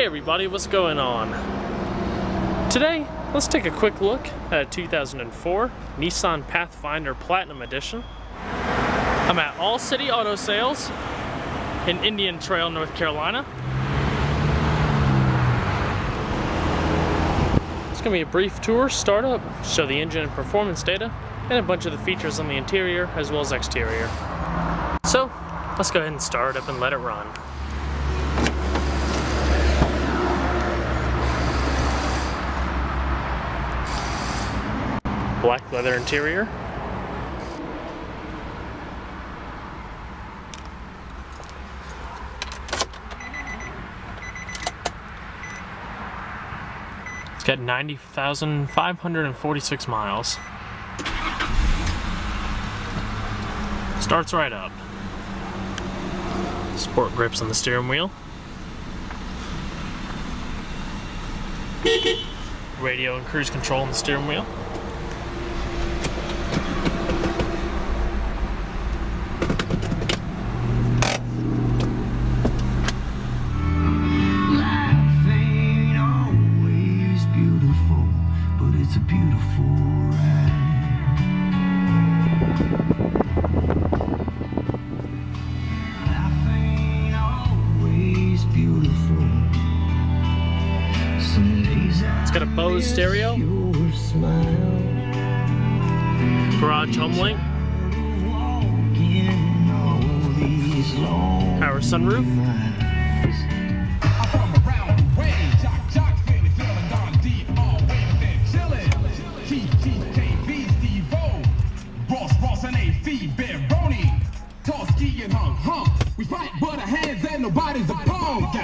Hey everybody, what's going on? Today, let's take a quick look at a 2004 Nissan Pathfinder Platinum Edition. I'm at All City Auto Sales in Indian Trail, North Carolina. It's going to be a brief tour, startup, show the engine and performance data, and a bunch of the features on the interior as well as exterior. So, let's go ahead and start it up and let it run. Black leather interior. It's got 90,546 miles. Starts right up. Sport grips on the steering wheel. Radio and cruise control on the steering wheel. It's got a Bose stereo, garage home link, power sunroof, we fight but our hands and nobody's a punk.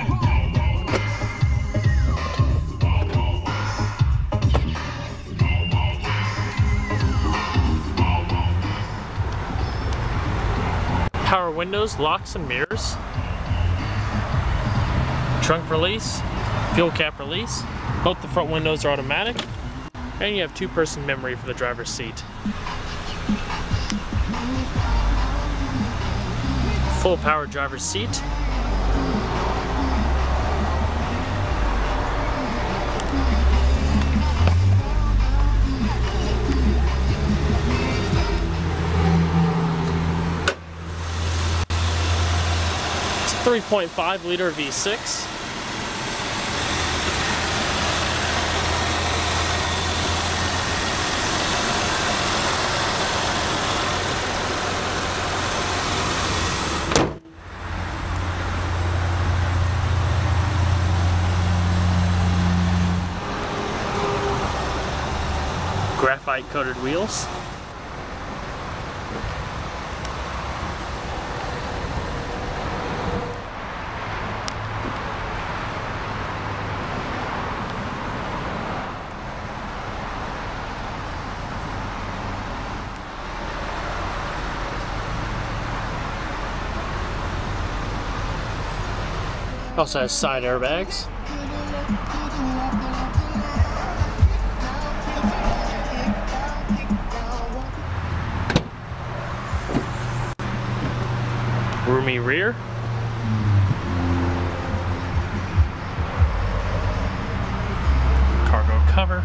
Power windows, locks and mirrors, trunk release, fuel cap release, both the front windows are automatic, and you have two-person memory for the driver's seat. Full power driver's seat. It's a 3.5 liter V6. Graphite coated wheels. Also has side airbags. Roomy rear. Cargo cover.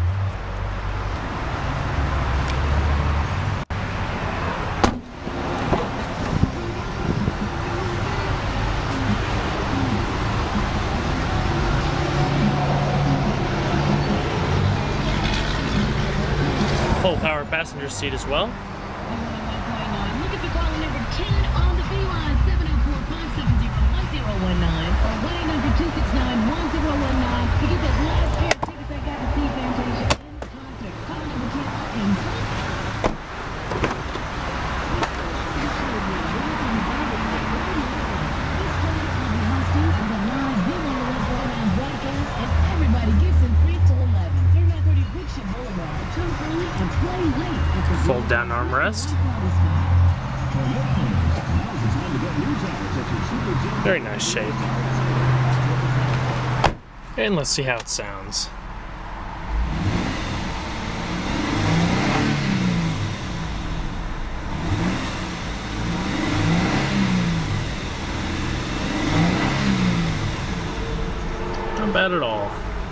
Full power passenger seat as well. Look at the caller number 10 on the B line, 704-570-1019 or 1-800-269-1019 to get that last pair of tickets I got to see Fantasia in concert. Caller number 10 in Fold down armrest. Very nice shape. And let's see how it sounds. Not bad at all.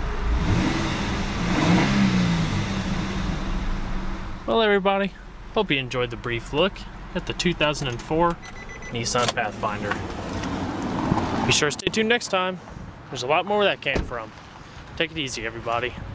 Well, everybody, hope you enjoyed the brief look at the 2004 Nissan Pathfinder. Be sure to stay tuned next time. There's a lot more where that came from. Take it easy, everybody.